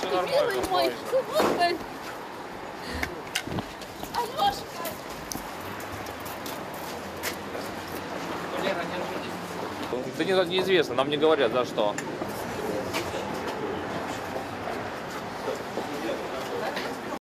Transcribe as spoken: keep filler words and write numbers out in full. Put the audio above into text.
Алешка, милый мой. Алешка. Да не, неизвестно, нам не говорят за что.